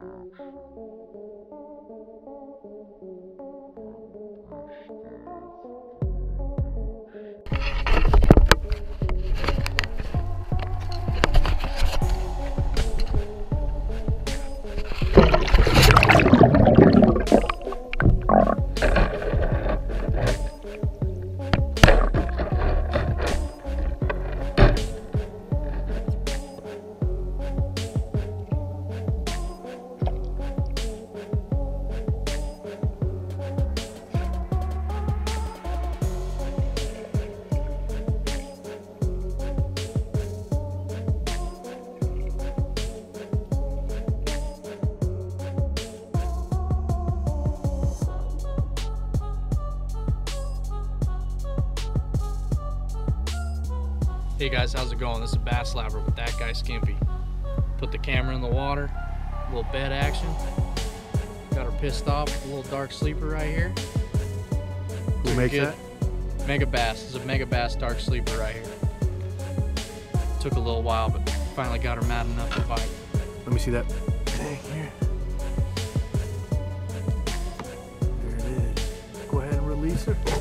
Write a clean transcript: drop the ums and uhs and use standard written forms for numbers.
Hey guys, how's it going? This is Bass Labber with that guy Skimpy. Put the camera in the water, a little bed action. Got her pissed off with a little dark sleeper right here. Who makes that? Mega Bass. This is a Mega Bass dark sleeper right here. Took a little while, but finally got her mad enough to bite. Let me see that. Dang, here. There it is. Go ahead and release her.